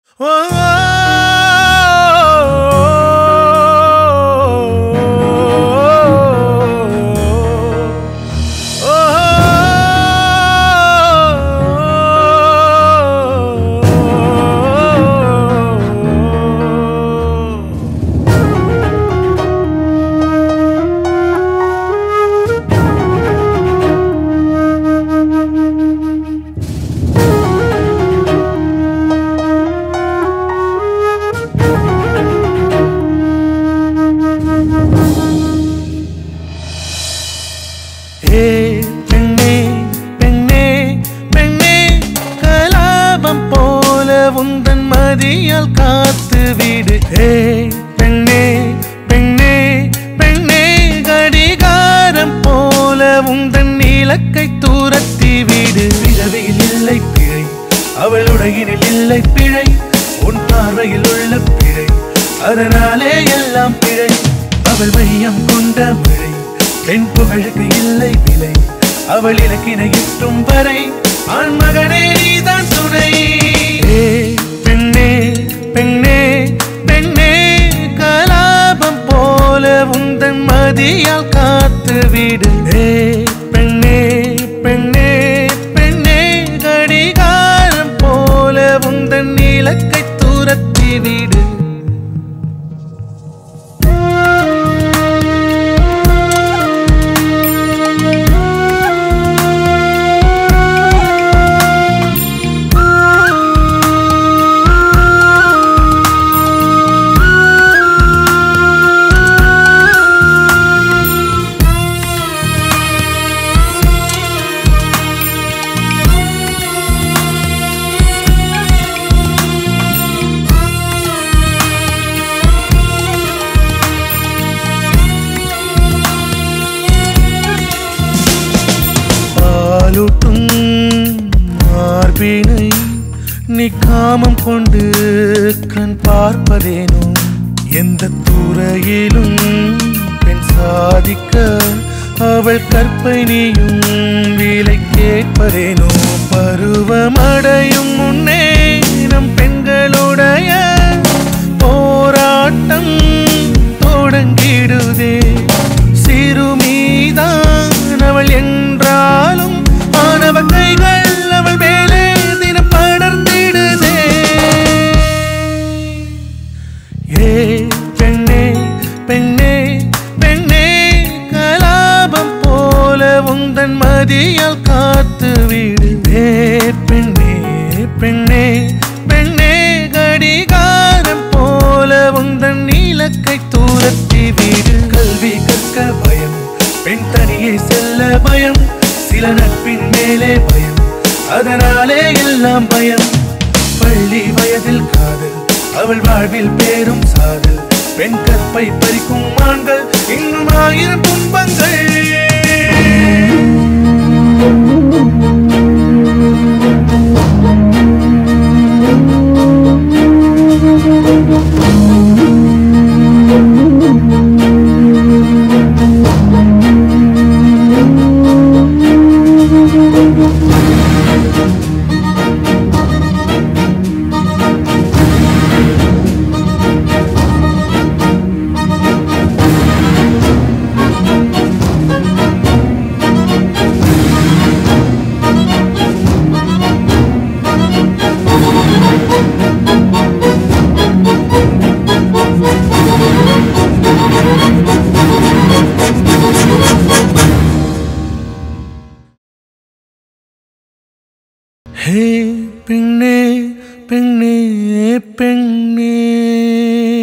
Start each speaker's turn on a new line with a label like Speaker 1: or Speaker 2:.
Speaker 1: மதியால் காத்து வீடு பெண்ணே பெண்ணே பெண்ணே கடிகாரம் போல உந்தன் இலக்கை தூரத்தி வீடு பிறவியில் இல்லை பிழை அவளுடையினில் இல்லை பிழை உன் பார்வையில் உள்ள பிழை அதனாலே எல்லாம் பிழை அவள் மையம் கொண்ட மழை பெண் புகழுக்கு இல்லை விலை அவள் இலக்கின எட்டும் வரை ஆண் மகனே நீதான் துணை பெண்ணே பெண்ணே பெண்ணே கலாபம் போல உந்தன் மதியால் காத்து வீடு பெண்ணே பெண்ணே பெண்ணே கடிகாரம் போல உந்தன் இலக்கை தூரத்தி வீடு மார்பினை நீ காமம் கொண்டு கண் பார்ப்பதேனோ எந்த துறையிலும் பெண் சாதிக்க அவள் கற்பை நீயும் விலை கேட்பதேனோ பருவமடையும் முன்னே நம் பெண்களுடைய போராட்டம் தொடங்கிடுதே சிறுமிதான் அவள் என்றாலும் ஆனவ கைகள் அவள் மேலே தினம் படர்ந்திடுதே பெண்ணே பெண்ணே பெண்ணே கலாபம் போல உந்தன் மதியால் காத்து வீடு பெண்ணே பெண்ணே பெண்ணே கடிகாரம் போல உந்தன் இலக்கை தூரத்தி வீடு கல்வி கற்க பயம் பெண் தனியே செல்ல பயம் சில நட்பின் மேலே பயம் அதனாலே எல்லாம் பயம் பள்ளி வயதில் காதல் அவள் வாழ்வில் பேரும் சாதல் பெண் கற்பை பறிக்கும் ஆண்கள் இன்னும் 1000 துன்பங்கள் பெண்ணே பெண்ணே பெண்ணே